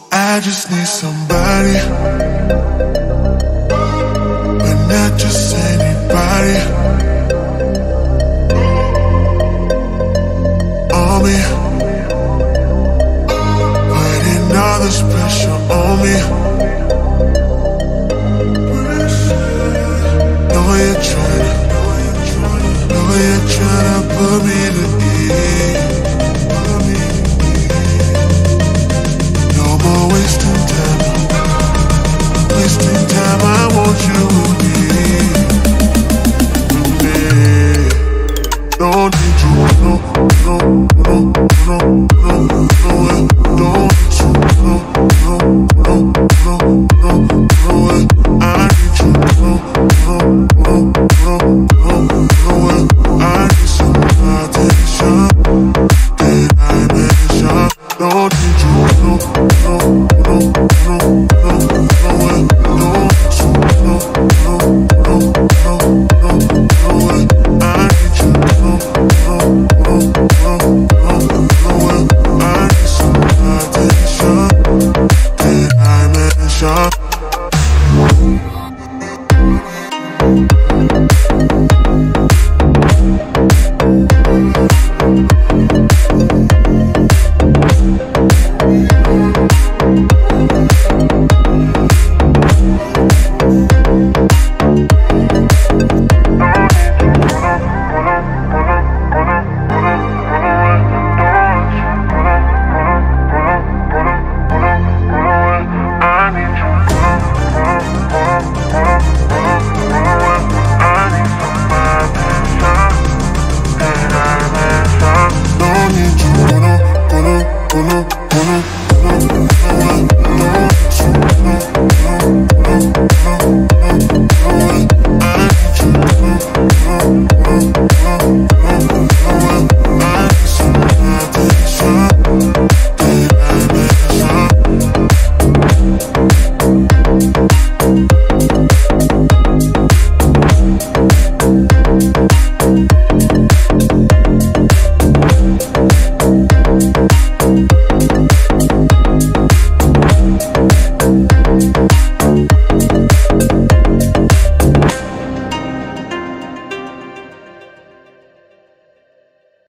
I just need somebody, but not just anybody. On me, putting all this pressure on me. Know you're tryna put me to ease. No more wasting time, I want you with me. Don't need you, no, don't need you, I need you, I need some attention, dimension. Don't need you,